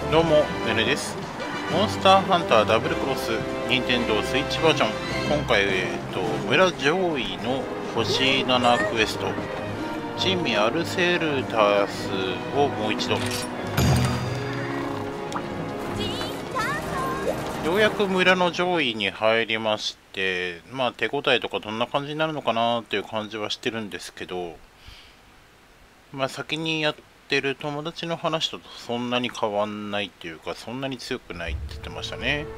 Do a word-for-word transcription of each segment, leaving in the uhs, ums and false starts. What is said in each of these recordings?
どうも、ねねです。モンスターハンターダブルクロス、ニンテンドースイッチバージョン。今回、えっと、村上位の星ななクエスト、珍味アルセルタスをもう一度。ようやく村の上位に入りまして、まあ手応えとかどんな感じになるのかなっていう感じはしてるんですけど、まあ先にやってる友達の話とそんなに変わんないっていうか、そんなに強くないって言ってましたね。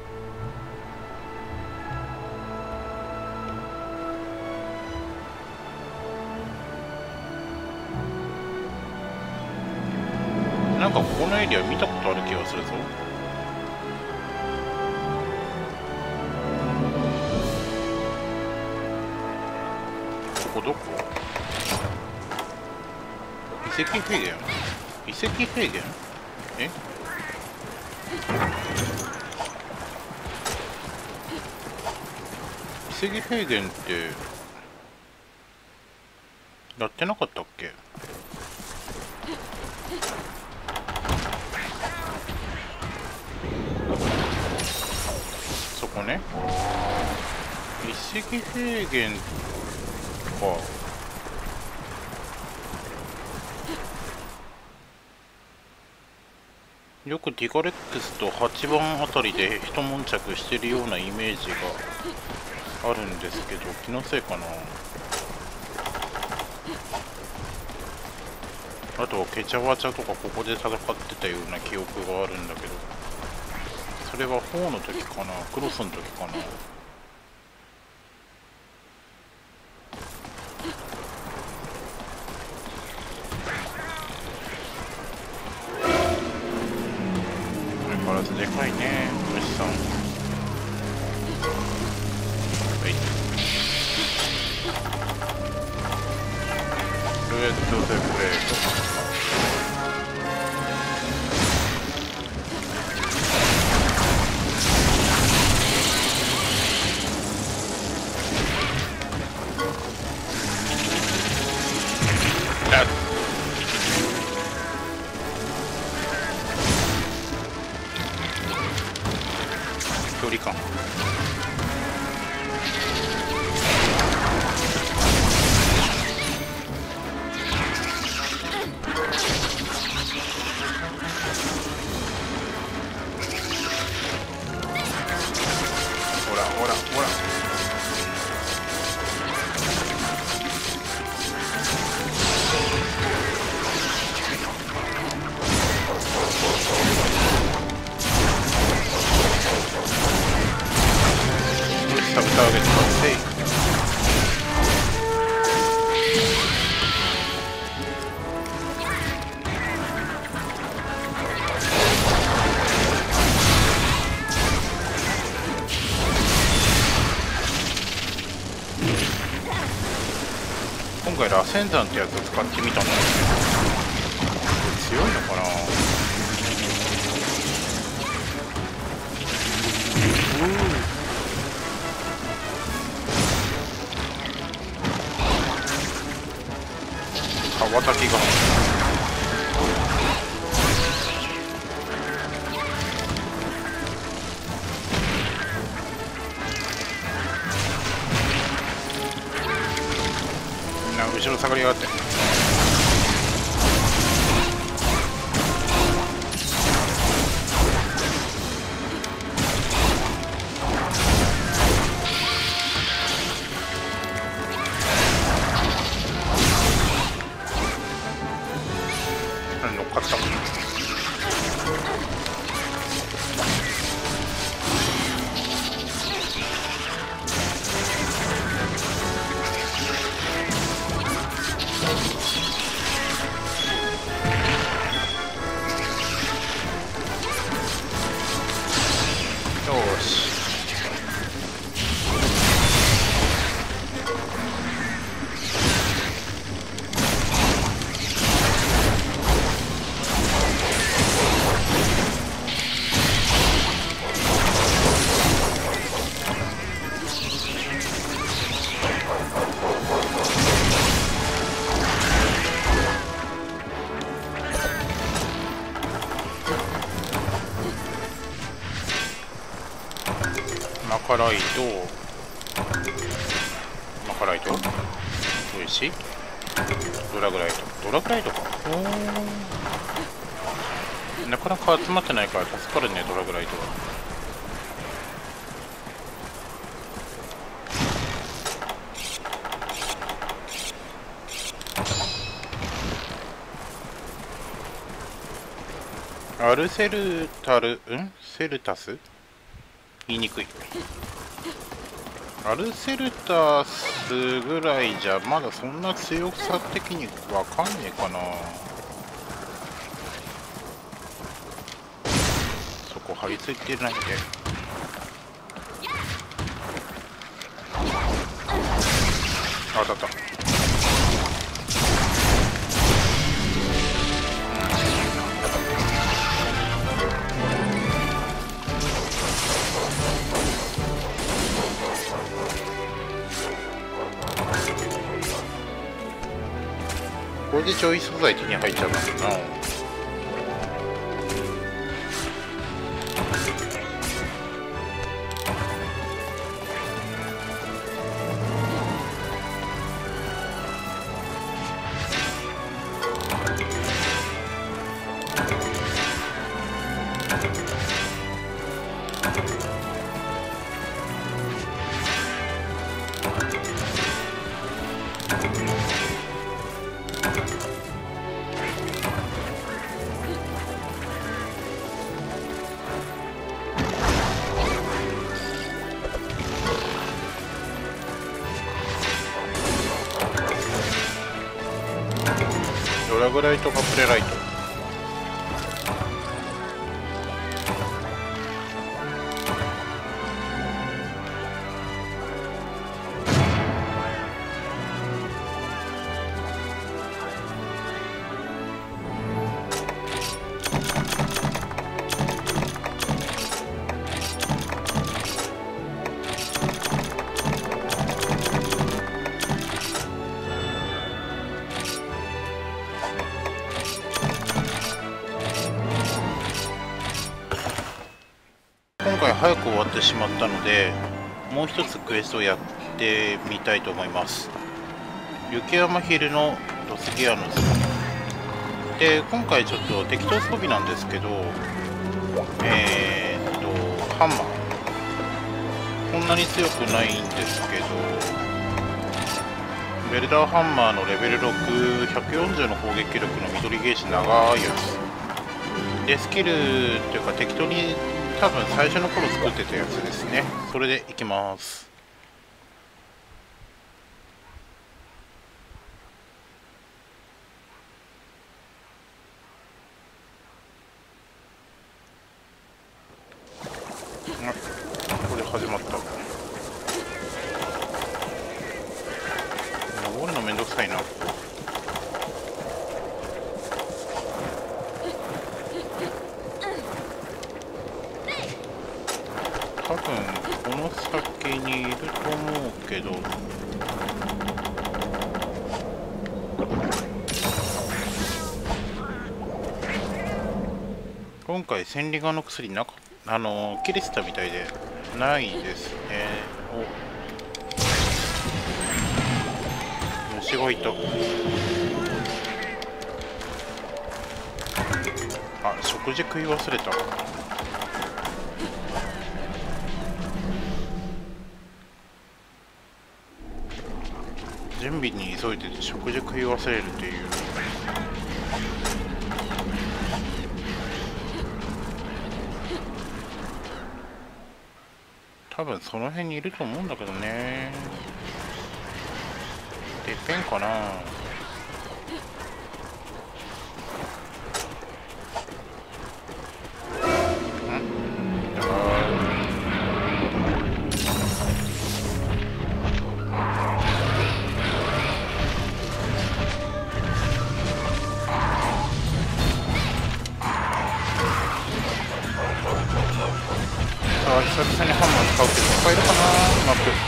なんかここのエリア見たことある気がするぞ。ここどこ？遺跡平原？遺跡平原？え？遺跡平原ってやってなかったっけ？そこね。遺跡平原か。よくディガレックスとはちばんあたりで一悶着してるようなイメージがあるんですけど、気のせいかな。あとはケチャワチャとかここで戦ってたような記憶があるんだけど、それはフォーの時かな、クロスの時かな。相変わらずでかいね、虫さん。はい。レッドゼブレード。距離感。ほらほらほら。サブターゲット達成。今回螺旋山ってやつを使ってみたんだけど、強いのかな。羽ばたきがみんな後ろ下がりやがって。乗っかった。よし。 マカライト、マカライト、おいしい。ドラグライト、ドラグライトか。おー、なかなか集まってないから助かるね、ドラグライトは。アルセルタル、んセルタス言いにくい。アルセルタスぐらいじゃまだそんな強さ的にわかんねえかな。そこ張り付いてないで。あ、当たった。これで上位素材手に入っちゃうかもな。ドラグライト、カプレライト。今回早く終わってしまったので、もう一つクエストをやってみたいと思います。雪山ヒルのロスギアノスで、今回ちょっと適当装備なんですけど、えー、っとハンマーこんなに強くないんですけど、ベルダーハンマーのレベルろく、ひゃくよんじゅうの攻撃力の緑ゲージ長いやつで、スキルっていうか適当に多分最初の頃作ってたやつですね。それでいきます。あ、これ始まった。登るのめんどくさいな。多分この先にいると思うけど、今回千里眼の薬なかあの切れてたみたいでないですね。お、虫がいた。あ、食事食い忘れた。準備に急いでて食事食い忘れるっていう。多分その辺にいると思うんだけどね。てっぺんかな。久々にハンマー使うけど使えるかな。うまく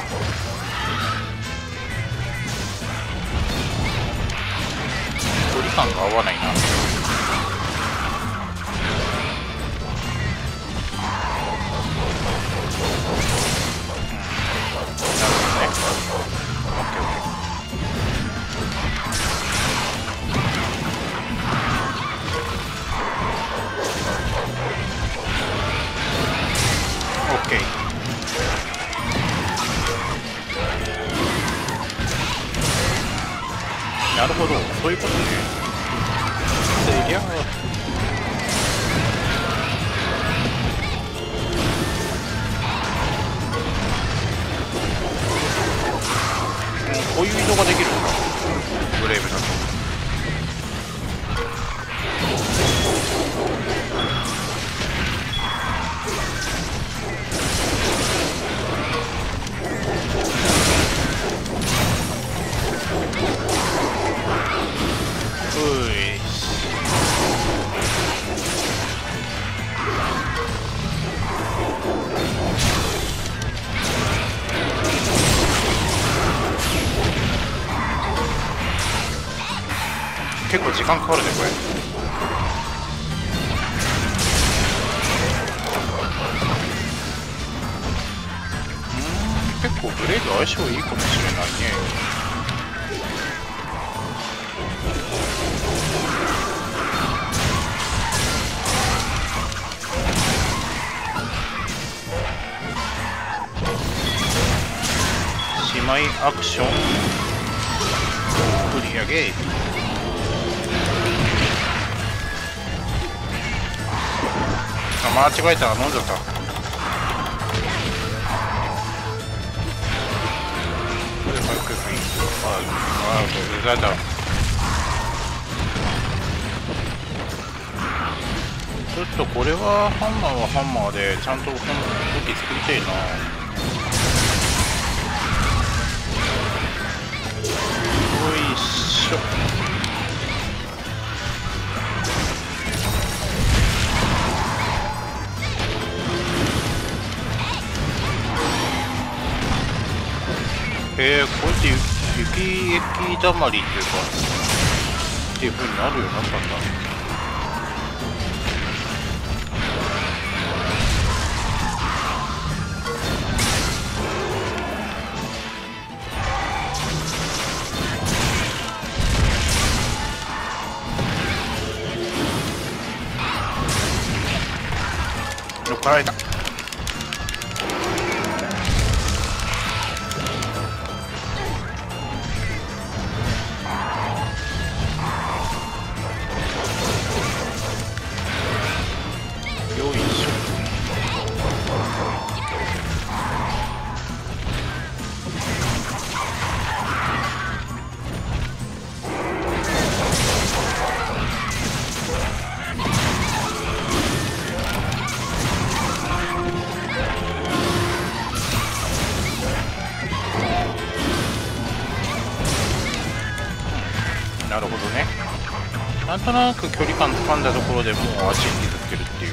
取り感が合わないな。なるほど、そういうことね。でりゃこういう移動ができるんだ、ブレイブだと。結構時間かかるねこれ。うん、結構ブレイド相性いいかもしれないね。姉妹アクション振り上げ。間違えた、飲んじゃった。ああ、うざいだ。ちょっとこれはハンマーはハンマーでちゃんと武器作りたいな。よいしょ。えー、こうやって雪雪だまりっていうかっていう風になるようになったんだ。乗っかられた。なるほどね。なんとなく距離感掴んだところでもう足に傷つけるっていう。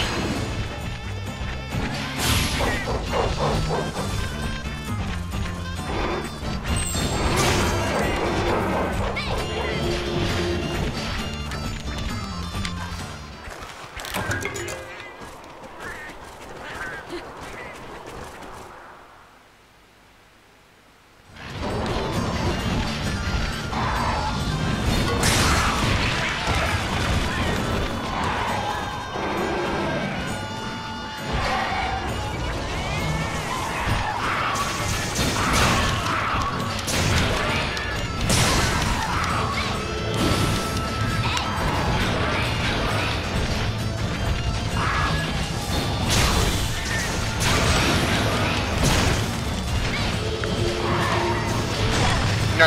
な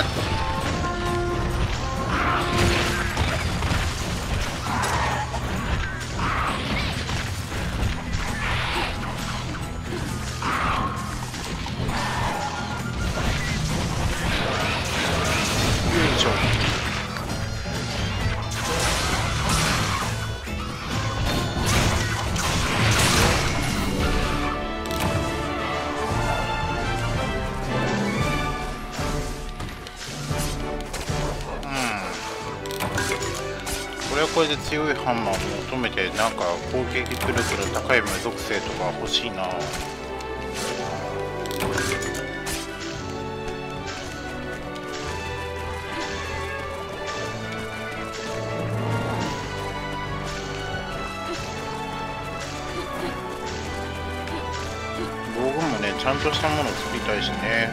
よいしょ。 れはこれで強いハンマーを求めて、なんか攻撃力の高い無属性とか欲しいな。道具もね、ちゃんとしたものを作りたいしね。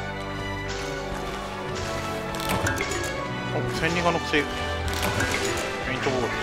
お、千里眼の薬。ペイントボール。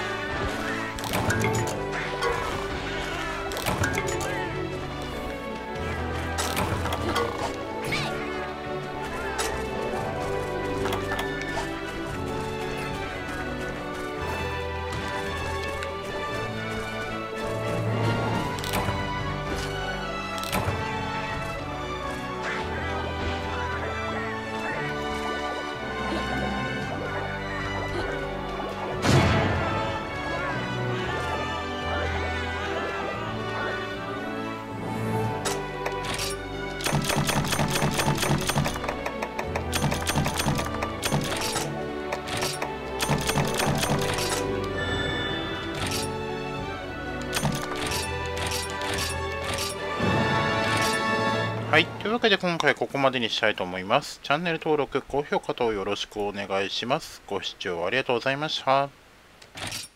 はい。というわけで今回ここまでにしたいと思います。チャンネル登録、高評価等よろしくお願いします。ご視聴ありがとうございました。